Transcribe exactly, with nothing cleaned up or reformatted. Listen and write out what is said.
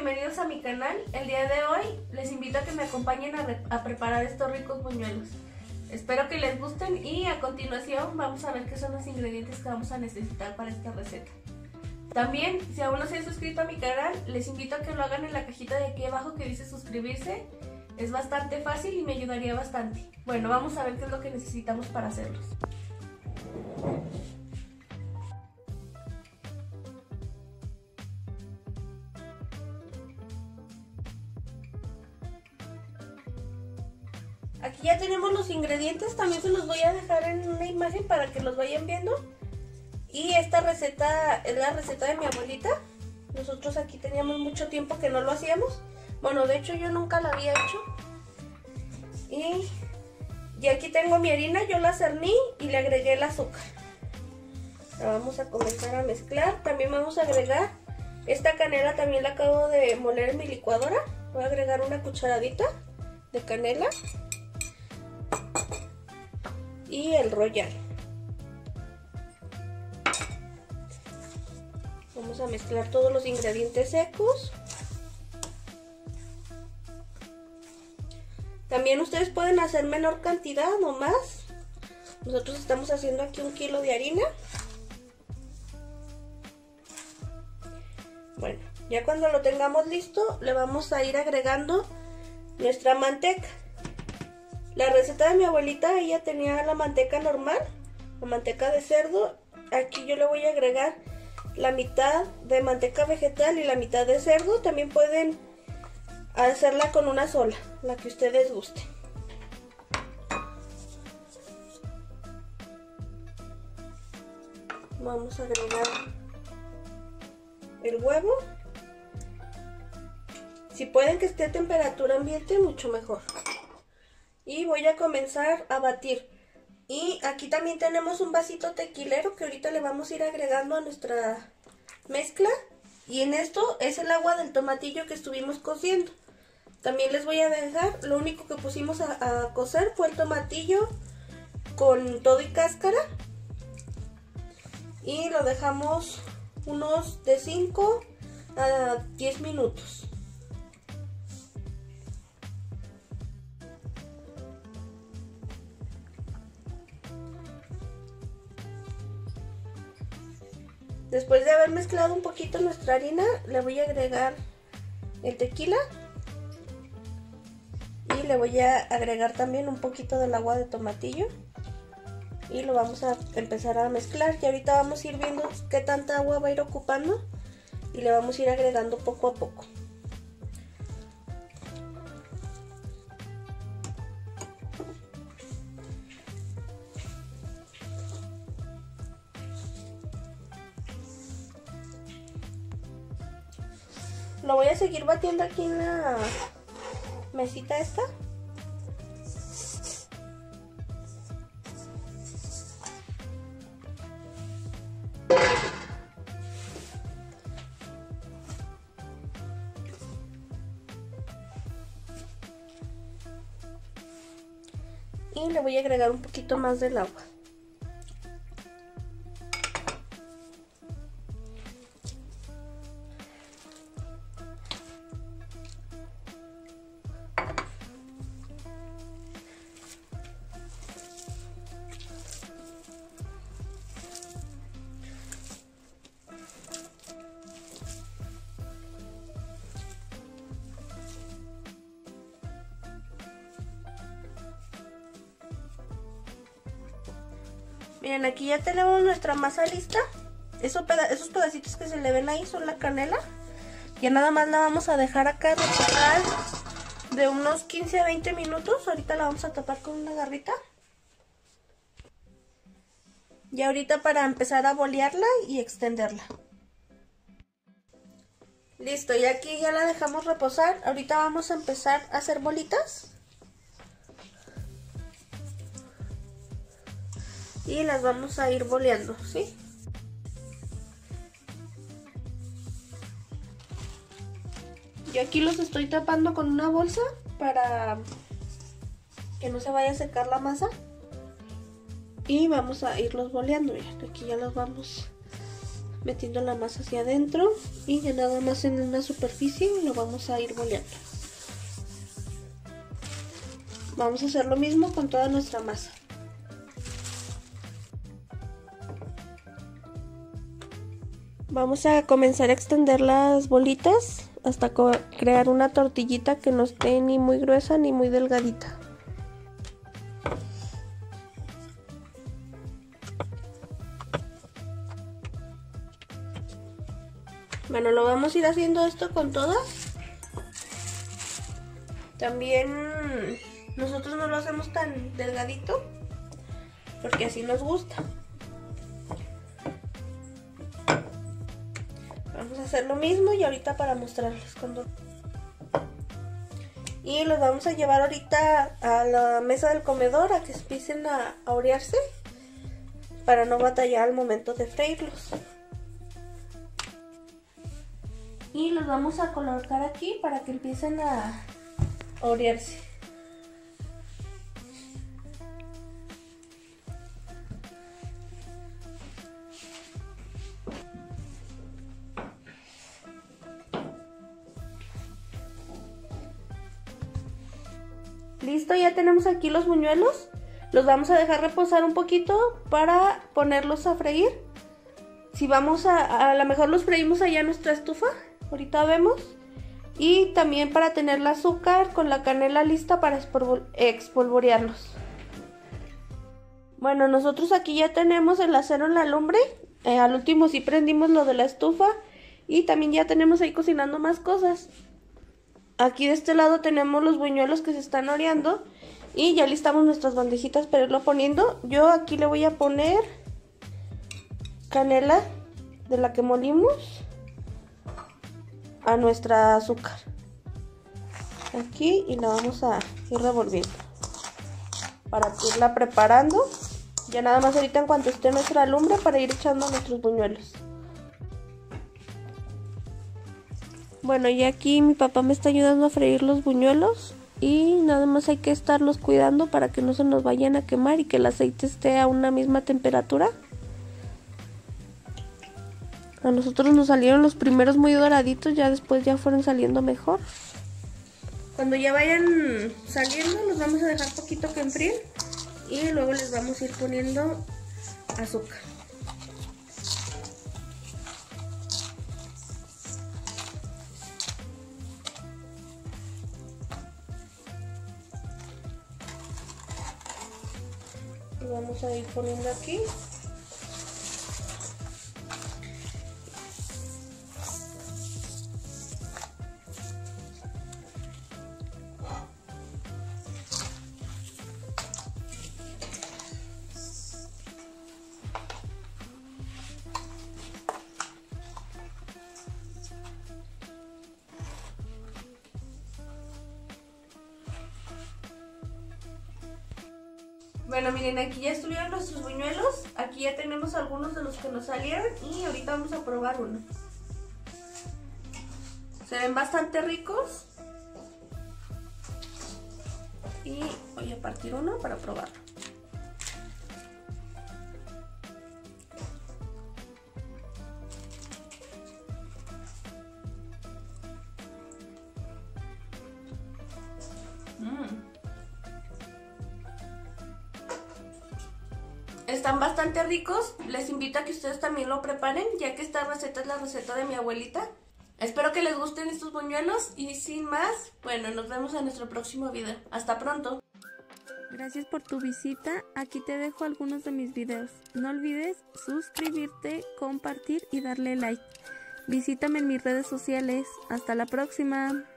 bienvenidos a mi canal. El día de hoy les invito a que me acompañen a, a preparar estos ricos buñuelos. Espero que les gusten y a continuación vamos a ver qué son los ingredientes que vamos a necesitar para esta receta. También, si aún no se han suscrito a mi canal, les invito a que lo hagan en la cajita de aquí abajo que dice suscribirse. Es bastante fácil y me ayudaría bastante. Bueno, vamos a ver qué es lo que necesitamos para hacerlos. Aquí ya tenemos los ingredientes, también se los voy a dejar en una imagen para que los vayan viendo. Y esta receta es la receta de mi abuelita. Nosotros aquí teníamos mucho tiempo que no lo hacíamos. Bueno, de hecho yo nunca la había hecho. Y, y aquí tengo mi harina, yo la cerní y le agregué el azúcar. La vamos a comenzar a mezclar. También vamos a agregar esta canela, también la acabo de moler en mi licuadora. Voy a agregar una cucharadita de canela. Y el royal. Vamos a mezclar todos los ingredientes secos. También ustedes pueden hacer menor cantidad o más. Nosotros estamos haciendo aquí un kilo de harina. Bueno, ya cuando lo tengamos listo, le vamos a ir agregando nuestra manteca. La receta de mi abuelita, ella tenía la manteca normal, la manteca de cerdo. Aquí yo le voy a agregar la mitad de manteca vegetal y la mitad de cerdo. También pueden hacerla con una sola, la que ustedes gusten. Vamos a agregar el huevo. Si pueden que esté a temperatura ambiente, mucho mejor. Y voy a comenzar a batir. Y aquí también tenemos un vasito tequilero que ahorita le vamos a ir agregando a nuestra mezcla. Y en esto es el agua del tomatillo que estuvimos cociendo. También les voy a dejar, lo único que pusimos a, a cocer fue el tomatillo con todo y cáscara. Y lo dejamos unos de cinco a diez minutos. Después de haber mezclado un poquito nuestra harina, le voy a agregar el tequila. Y le voy a agregar también un poquito del agua de tomatillo. Y lo vamos a empezar a mezclar. Y ahorita vamos a ir viendo qué tanta agua va a ir ocupando. Y le vamos a ir agregando poco a poco. Lo voy a seguir batiendo aquí en la mesita esta. Y le voy a agregar un poquito más del agua. Miren, aquí ya tenemos nuestra masa lista. Esos, peda esos pedacitos que se le ven ahí son la canela. Ya nada más la vamos a dejar acá reposar de unos quince a veinte minutos. Ahorita la vamos a tapar con una garrita. Y ahorita para empezar a bolearla y extenderla. Listo, y aquí ya la dejamos reposar. Ahorita vamos a empezar a hacer bolitas. Y las vamos a ir boleando, ¿sí? Yo aquí los estoy tapando con una bolsa para que no se vaya a secar la masa. Y vamos a irlos boleando, miren, aquí ya los vamos metiendo la masa hacia adentro y ya nada más en una superficie lo vamos a ir boleando. Vamos a hacer lo mismo con toda nuestra masa. Vamos a comenzar a extender las bolitas hasta crear una tortillita que no esté ni muy gruesa ni muy delgadita. Bueno, lo vamos a ir haciendo esto con todas. También nosotros no lo hacemos tan delgadito porque así nos gusta. Vamos a hacer lo mismo y ahorita para mostrarles cuando... Y los vamos a llevar ahorita a la mesa del comedor a que empiecen a, a orearse para no batallar al momento de freírlos. Y los vamos a colocar aquí para que empiecen a orearse. Listo, ya tenemos aquí los buñuelos. Los vamos a dejar reposar un poquito para ponerlos a freír. Si vamos a, a lo mejor los freímos allá en nuestra estufa, ahorita vemos. Y también para tener el azúcar con la canela lista para espolvorearlos. Bueno, nosotros aquí ya tenemos el acero en la lumbre. Eh, al último sí prendimos lo de la estufa. Y también ya tenemos ahí cocinando más cosas. Aquí de este lado tenemos los buñuelos que se están oreando. Y ya listamos nuestras bandejitas para irlo poniendo. Yo aquí le voy a poner canela de la que molimos a nuestra azúcar. Aquí y la vamos a ir revolviendo para irla preparando. Ya nada más ahorita en cuanto esté nuestra lumbre para ir echando nuestros buñuelos. Bueno, ya aquí mi papá me está ayudando a freír los buñuelos y nada más hay que estarlos cuidando para que no se nos vayan a quemar y que el aceite esté a una misma temperatura. A nosotros nos salieron los primeros muy doraditos, ya después ya fueron saliendo mejor. Cuando ya vayan saliendo los vamos a dejar poquito que enfríen y luego les vamos a ir poniendo azúcar. Y vamos a ir poniendo aquí. Bueno, miren, aquí ya estuvieron nuestros buñuelos. Aquí ya tenemos algunos de los que nos salieron y ahorita vamos a probar uno. Se ven bastante ricos. Y voy a partir uno para probarlo. Mmm. Están bastante ricos, les invito a que ustedes también lo preparen, ya que esta receta es la receta de mi abuelita. Espero que les gusten estos buñuelos y sin más, bueno, nos vemos en nuestro próximo video. Hasta pronto. Gracias por tu visita, aquí te dejo algunos de mis videos. No olvides suscribirte, compartir y darle like. Visítame en mis redes sociales. Hasta la próxima.